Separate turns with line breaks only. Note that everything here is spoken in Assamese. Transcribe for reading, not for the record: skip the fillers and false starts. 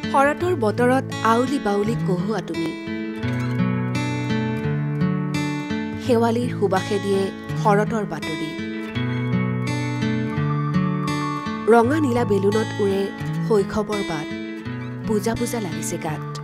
শৰতৰ বতৰত আউলি বাউলি কহুৱা তুমি শেৱালিৰ সুবাসে দিয়ে শৰতৰ বাতৰি ৰঙা নীলা বেলুনত উৰে শৈশৱৰ বাট পূজা পূজা লাগিছে গাত